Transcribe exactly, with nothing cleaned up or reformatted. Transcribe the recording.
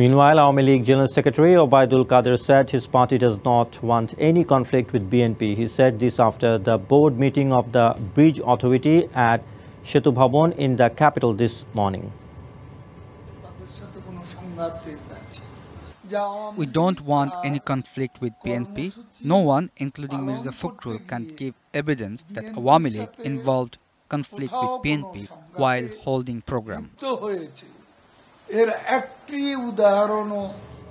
Meanwhile, Awami League General Secretary Obaidul Qadir said his party does not want any conflict with B N P. He said this after the board meeting of the Bridge Authority at Setu Bhavan in the capital this morning. We don't want any conflict with B N P. No one, including Mirza Fakhrul, can give evidence that Awami League involved conflict with B N P while holding program. এর একটি উদাহরণও